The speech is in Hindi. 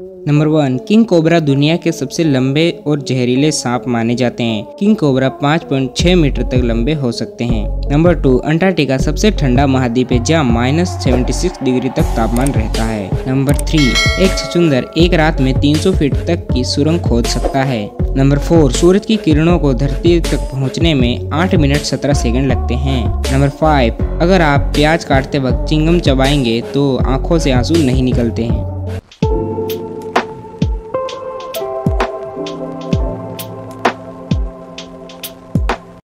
नंबर 1, किंग कोबरा दुनिया के सबसे लंबे और जहरीले सांप माने जाते हैं। किंग कोबरा 5.6 मीटर तक लंबे हो सकते हैं। नंबर 2, अंटार्कटिका सबसे ठंडा महाद्वीप है जहाँ -76 डिग्री तक तापमान रहता है। नंबर 3, एक छछूंदर एक रात में 300 फीट तक की सुरंग खोद सकता है। नंबर 4, सूरज की किरणों को धरती तक पहुंचने में 8 मिनट 17 सेकंड लगते हैं। नंबर 5, अगर आप प्याज काटते वक्त चिंगम चबाएंगे तो आंखों से आंसू नहीं निकलते हैं।